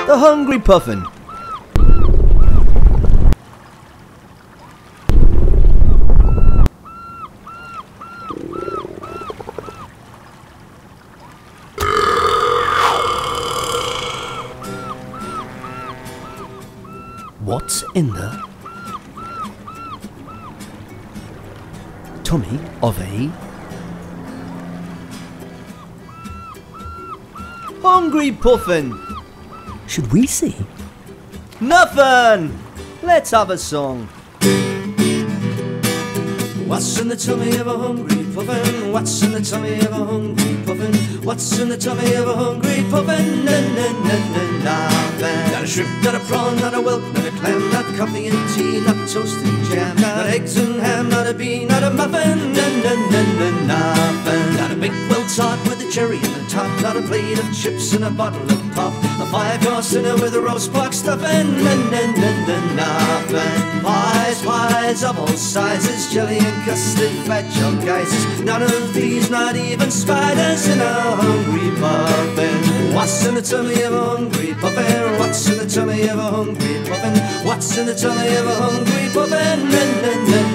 The hungry Puffin. What's in the tummy of a hungry Puffin? Should we see? Nothing! Let's have a song. What's in the tummy of a hungry Puffin? What's in the tummy of a hungry Puffin? What's in the tummy of a hungry Puffin? Nothing. Not a shrimp, not a prawn, not a whelk, not a clam, not coffee and tea, not toast and jam, not eggs and ham, not a bee, not a muffin. Nothing. Not a big well tart with a cherry in the top, not a plate of chips and a bottle of pop, a 5-course dinner with a roast pork stuffing. Nothing. Pies of all sizes, jelly and custard, fat junk ices. None of these, not even spiders in a hungry Puffin. What's in the tummy of a hungry Puffin? What's in the tummy of a hungry Puffin? What's in the tummy of a hungry Puffin?